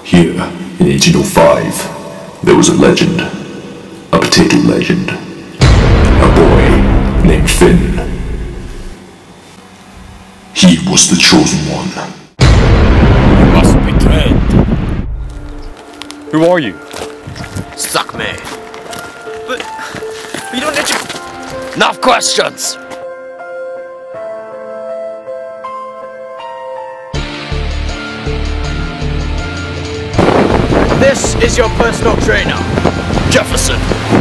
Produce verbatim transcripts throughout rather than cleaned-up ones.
Here, in eighteen oh five, there was a legend, a potato legend, a boy named Finn. He was the chosen one. You must be trained. Who are you? Suck me. But you don't need to... Enough questions! This is your personal trainer, Jefferson.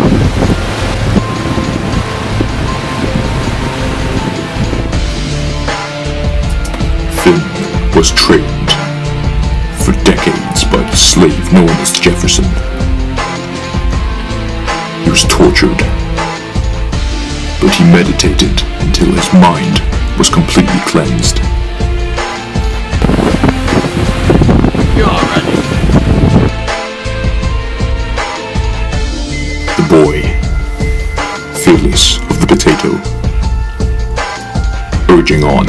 Finn was trained for decades by the slave known as Jefferson. He was tortured, but he meditated until his mind was completely cleansed. You're ready. The boy, fearless of the potato, urging on,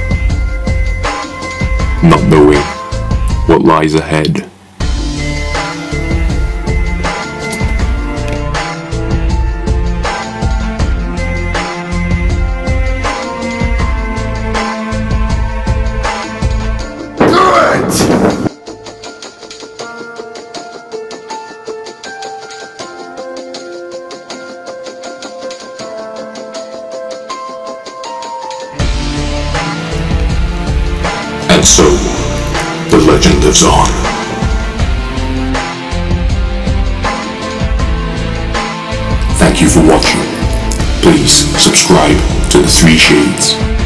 not knowing what lies ahead. And so, the legend lives on. Thank you for watching. Please subscribe to The three shades.